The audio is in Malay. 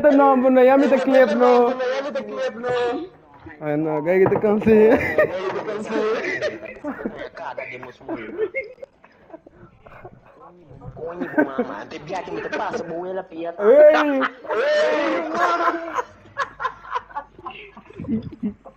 não, mano, ya me tá clip no. Ano, kayak gitu kan sih. Kada dia mau semua. Konyi bu mama, ante biati mi passa buela piata. Ei!